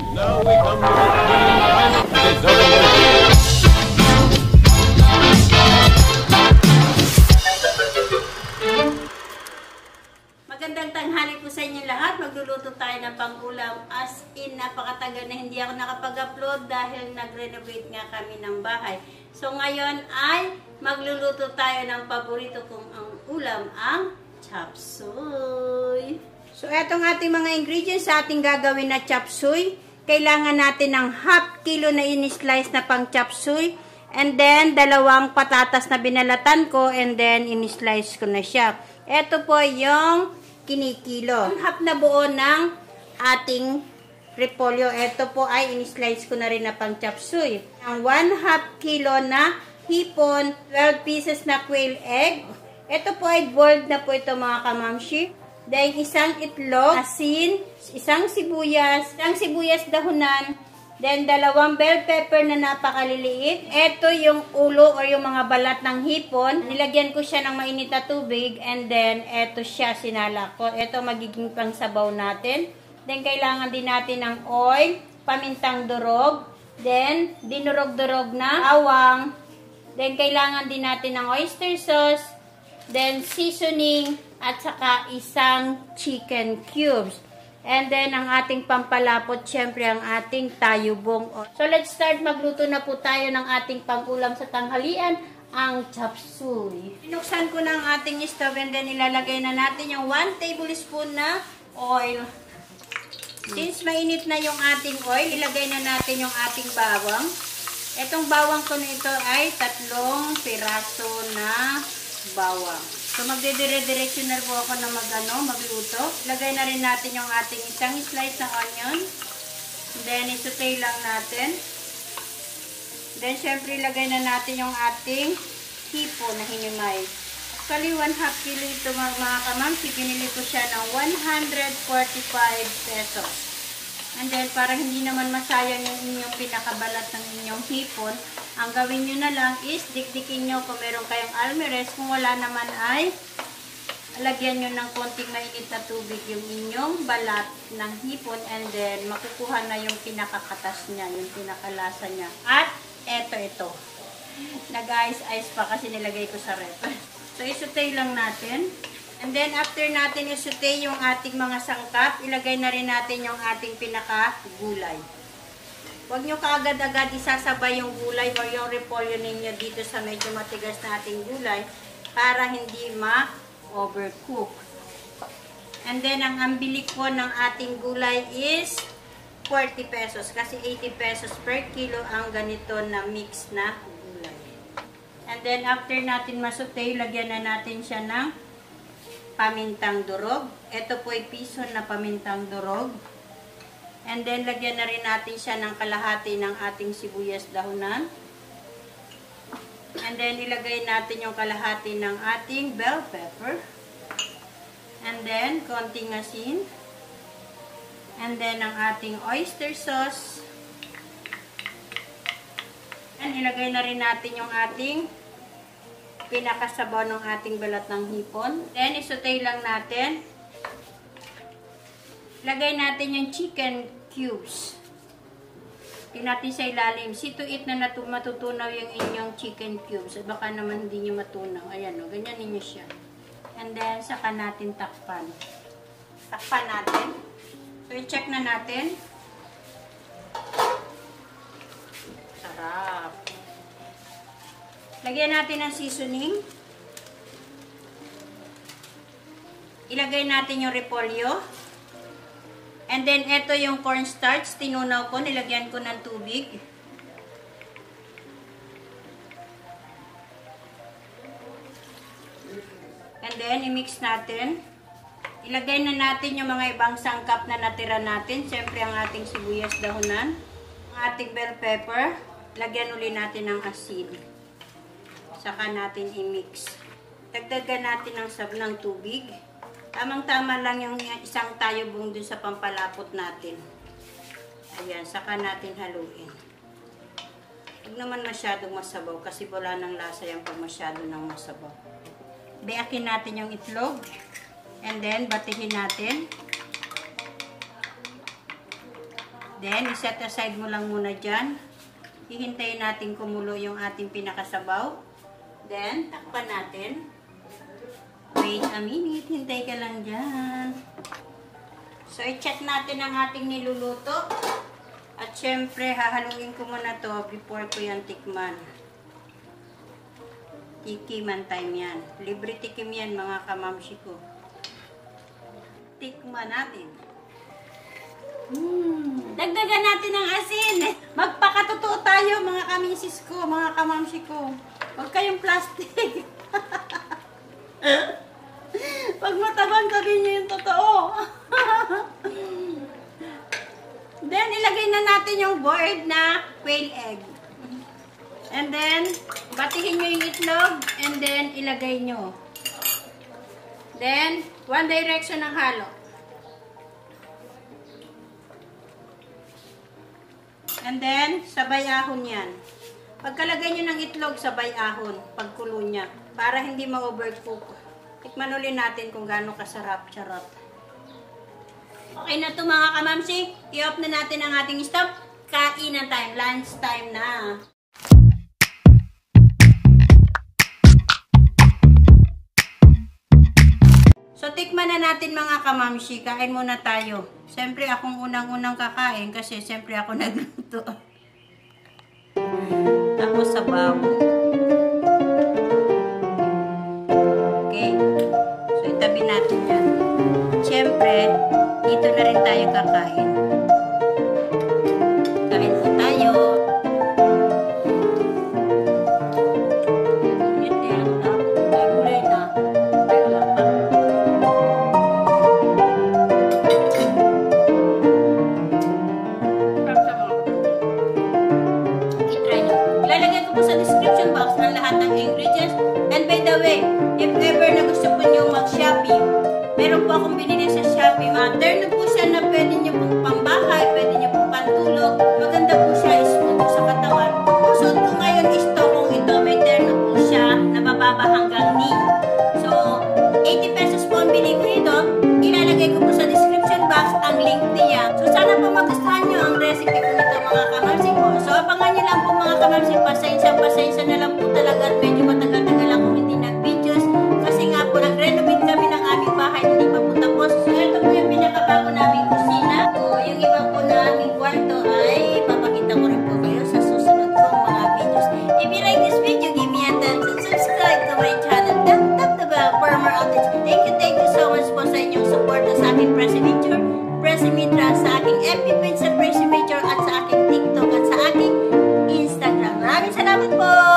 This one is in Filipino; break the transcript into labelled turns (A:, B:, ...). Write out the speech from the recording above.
A: Now we come to the thrilling time of the double dip.
B: Magandang tanghali po sa inyo lahat. Magluluto tayo ng pang-ulam. As in, napakatagal na hindi ako nakapag-upload dahil nag-renovate nga kami ng bahay. So ngayon ay magluluto tayo ng paborito kong ang ulam, ang chop suey. So etong ating mga ingredients sa ating gagawin na chop suey. Kailangan natin ng half kilo na in-slice na pang chop suey. And then, 2 patatas na binalatan ko and then in-slice ko na siya. Ito po yung kinikilo. Half na buo ng ating repolyo. Ito po ay in-slice ko na rin na pang chop suey. Ang 1/2 kilo na hipon, 12 pieces na quail egg. Ito po ay boiled na po ito mga kamamshi. Then isang itlog, asin, isang sibuyas dahunan, then 2 bell pepper na napakaliliit. Ito yung ulo or yung mga balat ng hipon. Nilagyan ko siya ng mainit na tubig and then ito siya sinala ko. Ito magiging pangsabaw natin. Then kailangan din natin ng oil, pamintang durog, then dinurog-durog na bawang. Then kailangan din natin ng oyster sauce, then seasoning, at saka isang chicken cubes. And then, ang ating pampalapot, syempre, ang ating tayubong. So, let's start. Magluto na po tayo ng ating pang-ulam sa tanghalian, ang chop suey. Pinuksan ko na ang ating stove and then ilalagay na natin yung 1 tablespoon na oil. Since mainit na yung ating oil, ilagay na natin yung ating bawang. Itong bawang ko nito ay 3 piraso na bawang. So, magdidire-diretso na po ako na magluto. Lagay na rin natin yung ating isang slice ng onion. Then, isaute lang natin. Then, syempre, ilagay na natin yung ating hipon na hinimay. Actually, 1/2 kilo ito mga kamamsi. Pinili ko siya ng 145 pesos. And then, para hindi naman masayang yung inyong pinakabalat ng inyong hipon, ang gawin nyo na lang is dikdikin nyo kung meron kayong almeres. Kung wala naman ay lagyan nyo ng konting mainit na tubig yung inyong balat ng hipon and then makukuha na yung pinakakatas niya, yung pinakalasa niya. At ito. Nag-ice pa kasi nilagay ko sa ref. So, isaute lang natin. And then, after natin isaute yung ating mga sangkap, ilagay na rin natin yung ating pinaka-gulay. Huwag nyo kaagad-agad isasabay yung gulay o yung repolyo ninyo dito sa medyo matigas na ating gulay para hindi ma-overcook. And then, ang ambili ko ng ating gulay is 40 pesos kasi 80 pesos per kilo ang ganito na mix na gulay. And then, after natin masute, lagyan na natin siya ng pamintang durog. Ito po ay piso na pamintang durog. And then, lagyan na rin natin siya ng kalahati ng ating sibuyas dahunan. And then, ilagay natin yung kalahati ng ating bell pepper. And then, konting asin. And then, ang ating oyster sauce. And ilagay na rin natin yung ating pinakasabaw ng ating balat ng hipon. Then, isaute lang natin. Lagay natin yung chicken cubes. Natin sa ilalim. See to it na matutunaw yung inyong chicken cubes. Baka naman hindi nyo matunaw. Ayan o, ganyan ninyo siya. And then, saka natin takpan. Takpan natin. So, i-check na natin. Sarap. Lagyan natin ng seasoning. Ilagay natin yung repolyo. And then, ito yung cornstarch. Tinunaw ko. Nilagyan ko ng tubig. And then, i-mix natin. Ilagay na natin yung mga ibang sangkap na natira natin. Siyempre, ang ating sibuyas dahunan. Ang ating bell pepper. Lagyan uli natin ng asin. Saka natin i-mix. Dagdagan natin ng tubig. Tamang-tama lang yung isang tayubong dun sa pampalapot natin. Ayan, saka natin haluin. Huwag naman masyadong masabaw kasi wala ng lasa yung pag masyado ng masabaw. Beakin natin yung itlog. And then, batihin natin. Then, iset aside mo lang muna dyan. Hihintayin natin kumulo yung ating pinakasabaw. Then, takpan natin. Wait a minute. Hintay ka lang dyan. So, i-check natin ang ating niluluto. At syempre, hahaluin ko muna to before ko yan tikman. Tikiman time yan. Libre tikim yan, mga kamamsi ko. Tikman natin. Dagdagan natin ng asin. Magpakatotoo tayo, mga kamisis ko, mga kamamsi ko. Huwag kayong plastic. Pag matabang, sabihin nyo yung totoo. Then, ilagay na natin yung boiled na quail egg. And then, batihin nyo yung itlog. And then, ilagay nyo. Then, one direction ng halo. And then, sabay ahon yan. Pagkalagay nyo ng itlog, sabay ahon. Pagkulo niya. Para hindi ma-overcook. Tikman ulit natin kung gaano kasarap. Charot. Okay na ito mga kamamsi. I-off na natin ang ating stove. Kainan time. Lunch time na. So, tikman na natin mga kamamsi. Kain muna tayo. Siyempre, akong unang-unang kakain kasi siyempre ako nagluto. Tapos sabaw. Okay. So, itabi natin yan. Siyempre, dito na rin tayo kakain. Kain po tayo. Ilalagay ko po sa description box ang lahat ng ingredients. And by the way, if ever na gusto po nyo mag-Shopee, meron po akong binili sa Shopee. Turn na po siya na pwede nyo pong pambahay, pwede nyo pong pantulog. Maganda po siya, smooth sa katawan. So, kung ngayon istokong ito, may turn na po siya na bababa hanggang knee. So, 80 pesos po ang bili ko ito. Ilalagay ko po sa description box ang link niya. So, sana po magustuhan nyo ang recipe ko ito mga kamamsi ko. So, abangan nyo lang po mga kamamsi. Pasensya na lang po talaga at medyo matagal-tagal lang kung hindi nag-videos. Kasi nga po, nag-renovate kami ng aming bahay. Hindi pa po tapos. So, ito po yung pinakabago naming kusina. So, yung iba po na aming kwarto ay papakita ko rin po kayo sa susunod kong mga videos. If you like this video, give me a thumbs up, subscribe to my channel, and tap the bell for more updates. Thank you so much po sa inyong support sa aking Presimitra, sa aking FB page sa Presimitra at sa aking TikTok at sa aking Instagram. Maraming salamat po!